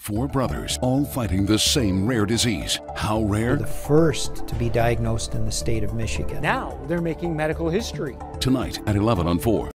4 brothers, all fighting the same rare disease. How rare? The first to be diagnosed in the state of Michigan. Now they're making medical history. Tonight at 11 on 4.